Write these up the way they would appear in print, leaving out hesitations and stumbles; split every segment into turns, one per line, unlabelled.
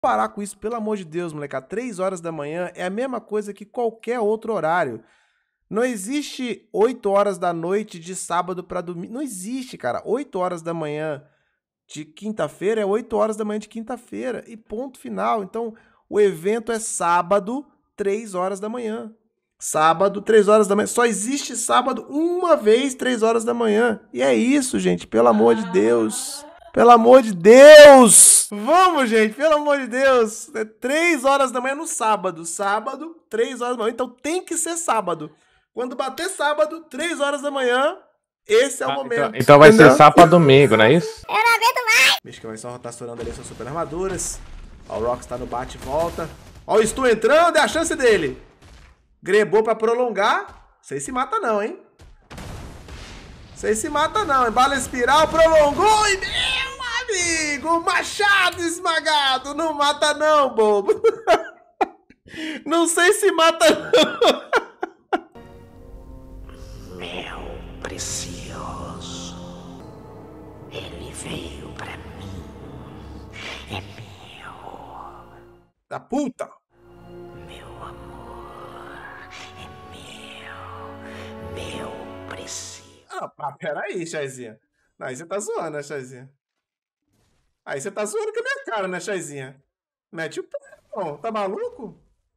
Parar com isso, pelo amor de Deus, molecada. 3 horas da manhã é a mesma coisa que qualquer outro horário. Não existe 8 horas da noite de sábado pra domingo. Não existe, cara. 8 horas da manhã de quinta-feira é 8 horas da manhã de quinta-feira. E ponto final. Então, o evento é sábado, 3 horas da manhã. Sábado, 3 horas da manhã. Só existe sábado uma vez, 3 horas da manhã. E é isso, gente. Pelo amor de Deus. Pelo amor de Deus! Vamos, gente, pelo amor de Deus! É 3 horas da manhã no sábado. Sábado, 3 horas da manhã. Então tem que ser sábado. Quando bater sábado, 3 horas da manhã, esse é o momento.
Então vai ser sábado domingo, não é isso?
Eu não aguento mais!
Bicho que vai só tá estourando ali suas super armaduras. Ó, o Rox tá no bate e volta. Ó, o Stu entrando, é a chance dele. Grebou pra prolongar. Vocês se mata não, hein? Vocês se mata não, hein? Bala espiral, prolongou e... Meu amigo, machado esmagado. Não mata não, bobo. Não sei se mata não.
Meu precioso, ele veio pra mim, é meu.
Da puta.
Meu amor, é meu precioso.
Ah, peraí, Chaizinha. Não, aí você tá zoando, né, Chaizinha? Aí você tá zoando com a minha cara, né, Chaizinha? Mete o pé, não. Tá maluco?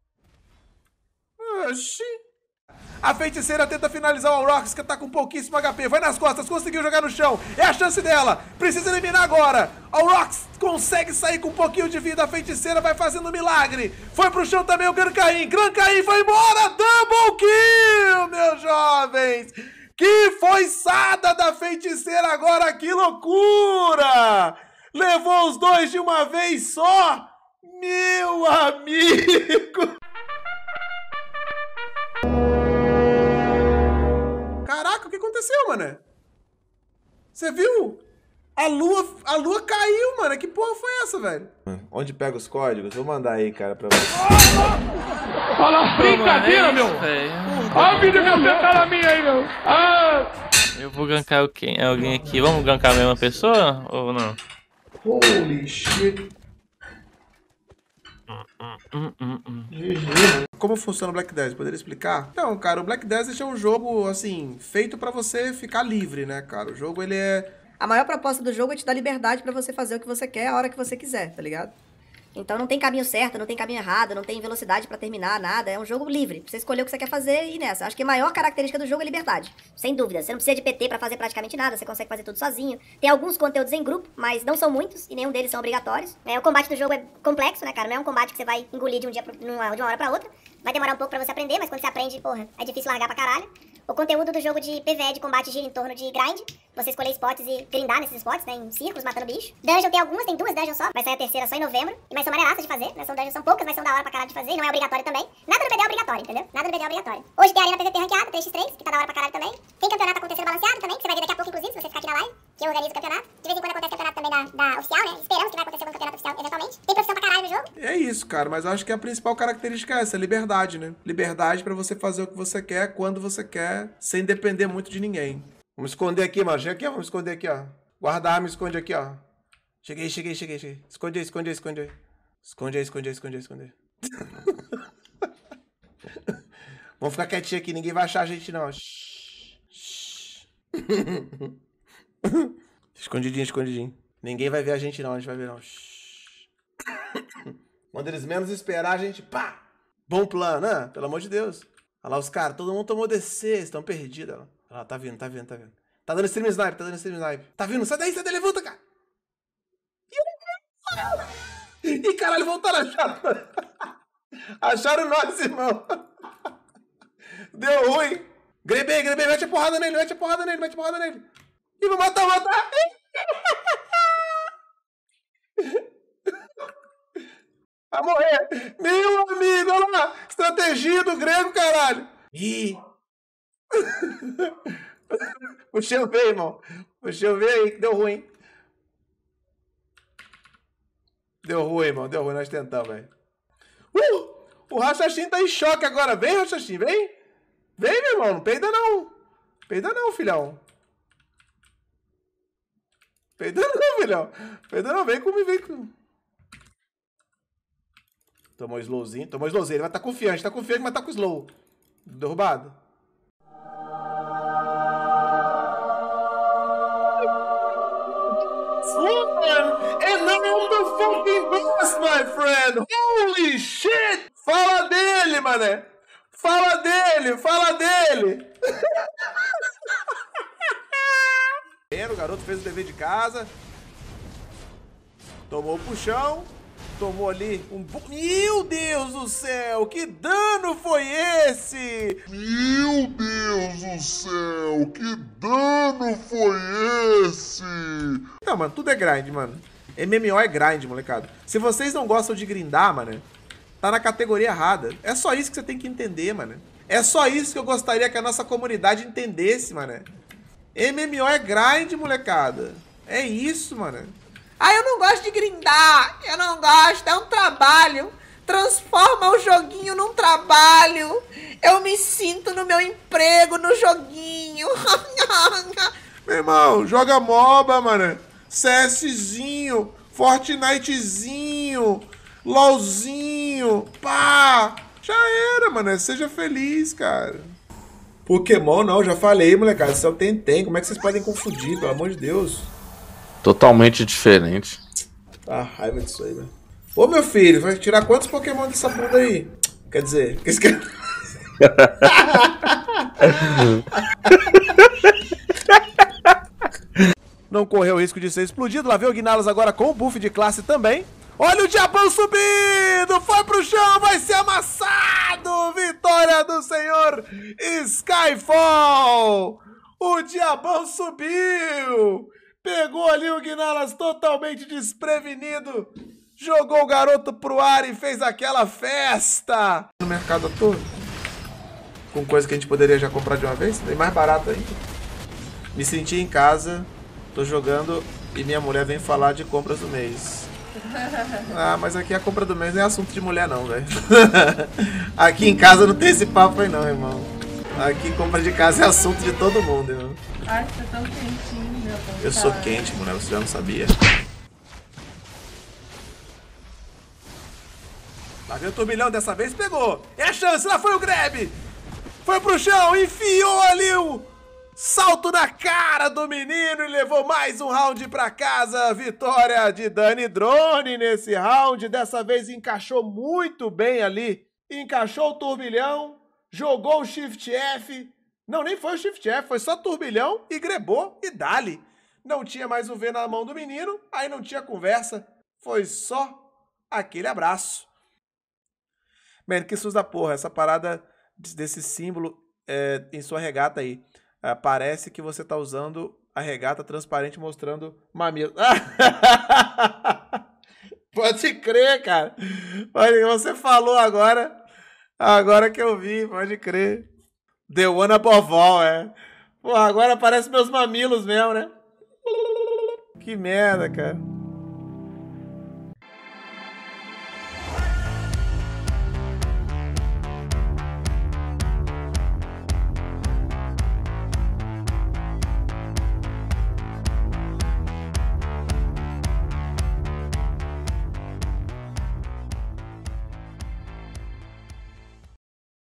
Oxi. A feiticeira tenta finalizar o Aurox, que tá com pouquíssimo HP. Vai nas costas, conseguiu jogar no chão. É a chance dela. Precisa eliminar agora. Aurox consegue sair com um pouquinho de vida. A feiticeira vai fazendo um milagre. Foi pro chão também o Gran Caim. Gran Caim foi embora. Double kill, meus jovens. Que foiçada da feiticeira agora. Que loucura. Levou os dois de uma vez só. Meu amigo. Caraca, o que aconteceu, mano? Você viu? A lua caiu, mano. Que porra foi essa, velho? Onde pega os códigos? Vou mandar aí, cara, pra você.
Fala brincadeira, meu! Olha o vídeo que você tá na minha aí, meu! Ah!
Eu vou gankar alguém aqui. Vamos gankar a mesma pessoa ou não?
Holy shit. Como funciona o Black Desert? Poderia explicar? Então, cara, o Black Desert é um jogo, assim, feito pra você ficar livre, né, cara? O jogo, ele é...
A maior proposta do jogo é te dar liberdade pra você fazer o que você quer a hora que você quiser, tá ligado? Então não tem caminho certo, não tem caminho errado, não tem velocidade pra terminar, nada. É um jogo livre. Pra você escolher o que você quer fazer e ir nessa. Acho que a maior característica do jogo é liberdade. Sem dúvida. Você não precisa de PT pra fazer praticamente nada. Você consegue fazer tudo sozinho. Tem alguns conteúdos em grupo, mas não são muitos e nenhum deles são obrigatórios. O combate do jogo é complexo, né, cara? Não é um combate que você vai engolir de uma hora pra outra. Vai demorar um pouco pra você aprender, mas quando você aprende, porra, é difícil largar pra caralho. O conteúdo do jogo de PvE de combate gira em torno de grind. Você escolher spots e grindar nesses spots, né? Em círculos, matando bicho. Dungeon tem algumas, tem 2 dungeons só. Vai sair a terceira só em novembro. Mas são maneiraças de fazer, né? São dungeons, são poucas, mas são da hora pra caralho de fazer. E não é obrigatório também. Nada no BD é obrigatório, entendeu? Nada no BD é obrigatório. Hoje tem a Arena PVP ranqueada, 3x3, que tá da hora pra caralho também. Tem campeonato acontecendo balanceado também, que você vai ver daqui a pouco, inclusive, se você ficar aqui na live. Que eu organizo o campeonato. De vez em quando acontece campeonato também da oficial, né? Esperamos que vai acontecer algum campeonato oficial eventualmente. Tem profissão pra caralho no jogo.
É isso, cara, mas eu acho que a principal característica é essa, liberdade, né? Liberdade pra você fazer o que você quer, quando você quer, sem depender muito de ninguém. Vamos esconder aqui, mano. Chega aqui, ó. Vamos esconder aqui, ó. Guarda a arma e esconde aqui, ó. Cheguei. Esconde aí. Esconde aí. Vamos ficar quietinho aqui, ninguém vai achar a gente, não. Escondidinho. Ninguém vai ver a gente, não. A gente vai ver, não. Quando eles menos esperar, a gente... Pá! Bom plano, né? Pelo amor de Deus. Olha lá os caras. Todo mundo tomou DC. Estão perdidos. Olha lá, tá vindo. Tá dando stream snipe. Tá vindo. Sai daí, levanta, cara. Ih, caralho, voltaram a achar. Acharam nós, irmão. Deu ruim. Grebei. Mete a porrada nele. Ih, vou matar. Vai morrer. Meu amigo, olha lá. Estratégia do grego, caralho. Ih. Puxei o V, irmão. Aí, que deu ruim. Irmão. Nós tentamos, velho. O Rachachim tá em choque agora. Vem, Rachachim, vem. Vem, meu irmão. Não peida, não. Filhão. Vem comigo. Tomou slowzinho. Tomou slowzinho. Ele vai estar confiante, mas tá com slow. Derrubado. And on the fucking bus, my friend! Holy shit! Fala dele, mané! Fala dele! O garoto fez o dever de casa. Tomou o puxão. Tomou ali um... Meu Deus do céu! Que dano foi esse?
Meu Deus do céu! Que dano foi esse?
Não, mano, tudo é grind, mano. MMO é grind, molecada. Se vocês não gostam de grindar, mano, tá na categoria errada. É só isso que você tem que entender, mano. É só isso que eu gostaria que a nossa comunidade entendesse, mano. MMO é grind, molecada. É isso, mano.
Ah, eu não gosto de grindar. Eu não gosto, é um trabalho. Transforma o joguinho num trabalho. Eu me sinto no meu emprego no joguinho.
Meu irmão, joga MOBA, mano. CSzinho, Fortnitezinho, LOLzinho, pá. Já era, mano. Seja feliz, cara. Pokémon não, já falei, molecada. Isso é o Tem. Como é que vocês podem confundir, pelo amor de Deus?
Totalmente diferente.
Ah, raiva disso aí, velho. Ô, meu filho, vai tirar quantos Pokémon dessa bunda aí? Quer dizer, que quer... Não correu o risco de ser explodido. Lá veio o Guinalas agora com o buff de classe também. Olha o Diabão subindo! Foi pro chão, vai ser amassado! Vitória do senhor Skyfall! O Diabão subiu! Pegou ali o Guinalas totalmente desprevenido. Jogou o garoto pro ar e fez aquela festa. No mercado todo. Com coisa que a gente poderia já comprar de uma vez. Bem mais barato ainda. Me senti em casa. Tô jogando e minha mulher vem falar de compras do mês. Ah, mas aqui a compra do mês não é assunto de mulher não, velho. Aqui em casa não tem esse papo aí não, irmão. Aqui compra de casa é assunto de todo mundo, irmão.
Ai, tá tão quentinho, meu bom.
Eu sou quente, mulher, você já não sabia. Lá veio o turbilhão, dessa vez pegou. É a chance, lá foi o grab. Foi pro chão, enfiou ali o salto na cara do menino e levou mais um round pra casa. Vitória de Dani Drone nesse round. Dessa vez encaixou muito bem ali. Encaixou o turbilhão, jogou o Shift F. Não, nem foi o Shift F, foi só turbilhão e grebou e dali. Não tinha mais o V na mão do menino, aí não tinha conversa. Foi só aquele abraço. Mano, que susto da porra, essa parada desse símbolo em sua regata aí. Parece que você tá usando a regata transparente mostrando mamilo. Pode crer, cara. Você falou agora que eu vi, pode crer. The one above all, Porra, agora aparece meus mamilos mesmo, né? Que merda, cara.